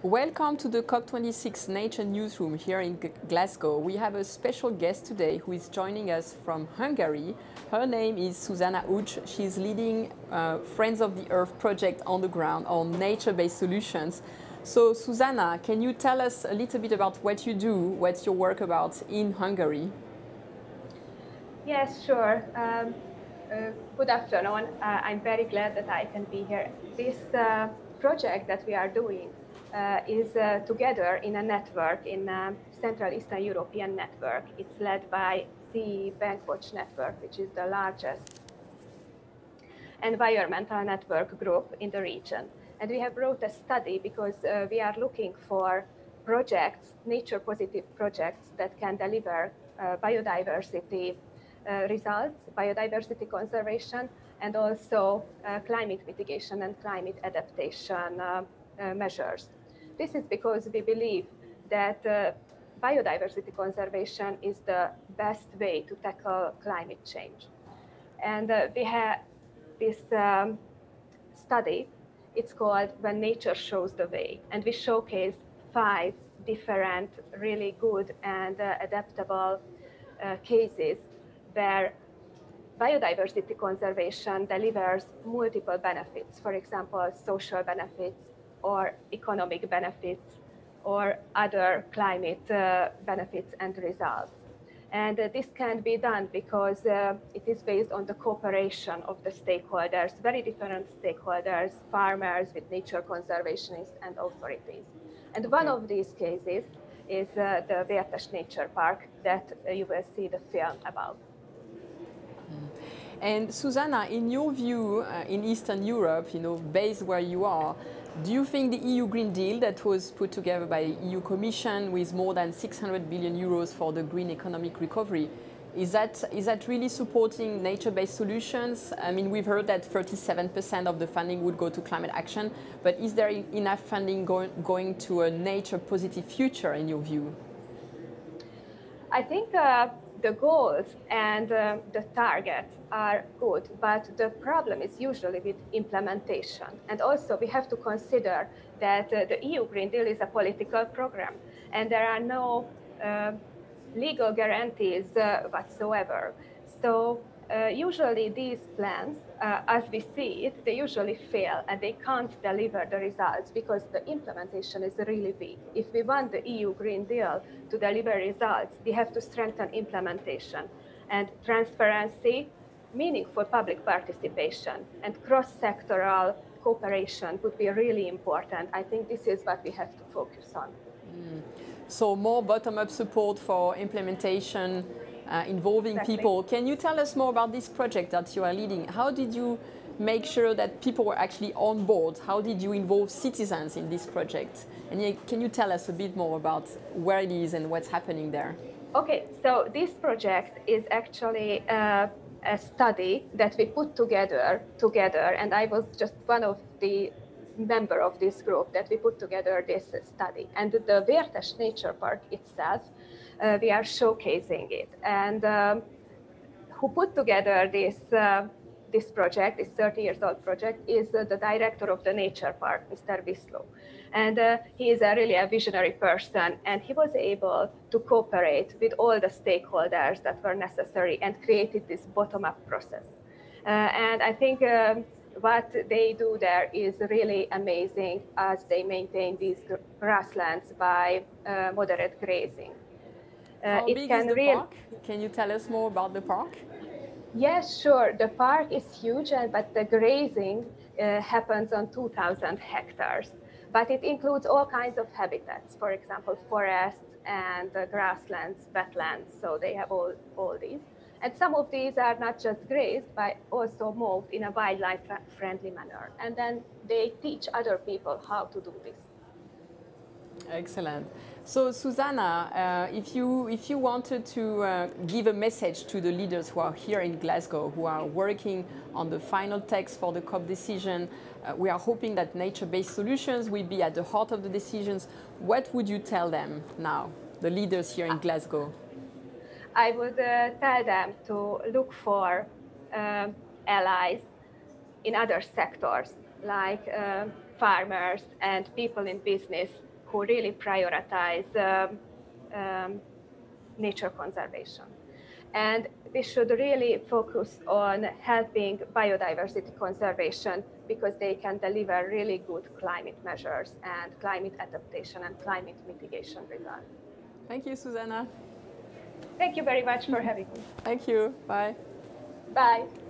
Welcome to the COP26 Nature Newsroom here in Glasgow. We have a special guest today who is joining us from Hungary. Her name is Zsuzsanna Ujj. She's leading Friends of the Earth project on the ground on nature-based solutions. So Zsuzsanna, can you tell us a little bit about what you do, what's your work about in Hungary? Yes, sure. Good afternoon. I'm very glad that I can be here. This project that we are doing is together in a network, in a Central Eastern European network. It's led by CE Bankwatch Network, which is the largest environmental network group in the region. And we have wrote a study because we are looking for projects, nature-positive projects that can deliver biodiversity results, biodiversity conservation, and also climate mitigation and climate adaptation measures. This is because we believe that biodiversity conservation is the best way to tackle climate change. And we have this study, it's called When Nature Shows the Way, and we showcase 5 different really good and adaptable cases where biodiversity conservation delivers multiple benefits, for example, social benefits or economic benefits or other climate benefits and results. And this can be done because it is based on the cooperation of the stakeholders, very different stakeholders, farmers with nature conservationists and authorities. And one of these cases is the Vértes Nature Park that you will see the film about. And Zsuzsanna, in your view, in Eastern Europe, based where you are, do you think the EU Green Deal that was put together by the EU Commission with more than 600 billion euros for the green economic recovery, is that really supporting nature-based solutions? I mean, we've heard that 37% of the funding would go to climate action, but is there enough funding going to a nature-positive future in your view? I think the goals and the targets are good, but the problem is usually with implementation. And also we have to consider that the EU Green Deal is a political program, and there are no legal guarantees whatsoever. So usually these plans, as we see it, they usually fail and they can't deliver the results because the implementation is really weak. If we want the EU Green Deal to deliver results, we have to strengthen implementation and transparency, meaningful public participation, and cross-sectoral cooperation would be really important. I think this is what we have to focus on. So more bottom-up support for implementation, involving people. Can you tell us more about this project that you are leading? How did you make sure that people were actually on board? How did you involve citizens in this project? And can you tell us a bit more about where it is and what's happening there? Okay, so this project is actually a study that we put together, and I was just one of the member of this group that we put together this study. And the Vértes Nature Park itself, we are showcasing it. And who put together this project, this 30 years old project, is the director of the nature park, Mr. Vislo. And he is really a visionary person, and he was able to cooperate with all the stakeholders that were necessary and created this bottom-up process. And I think what they do there is really amazing as they maintain these grasslands by moderate grazing. How big is the park? Can you tell us more about the park? Yes, sure. The park is huge, but the grazing happens on 2,000 hectares. But it includes all kinds of habitats, for example, forests and grasslands, wetlands. So they have all these. And some of these are not just grazed, but also mowed in a wildlife-friendly manner. And then they teach other people how to do this. Excellent. So, Zsuzsanna, if you wanted to give a message to the leaders who are here in Glasgow, who are working on the final text for the COP decision, we are hoping that nature-based solutions will be at the heart of the decisions. What would you tell them now, the leaders here in Glasgow? I would tell them to look for allies in other sectors, like farmers and people in business who really prioritize nature conservation. And we should really focus on helping biodiversity conservation because they can deliver really good climate measures and climate adaptation and climate mitigation results. Thank you, Zsuzsanna. Thank you very much for having me. Thank you. Bye. Bye.